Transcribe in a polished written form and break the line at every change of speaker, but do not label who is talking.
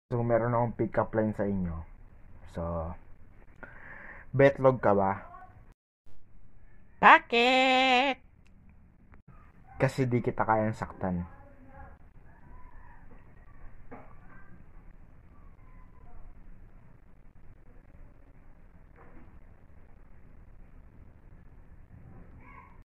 So, meron akong pick-up line sa inyo. So, betlog ka ba?
Bakit?
Kasi di kita kayang saktan.